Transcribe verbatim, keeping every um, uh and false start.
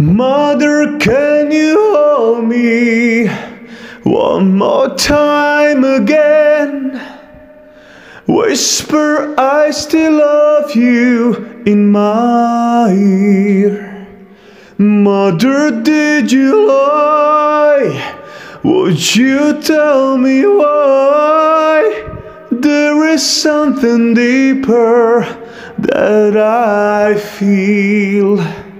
Mother, can you hold me one more time again? Whisper, I still love you in my ear. Mother, did you lie? Would you tell me why? There is something deeper that I feel.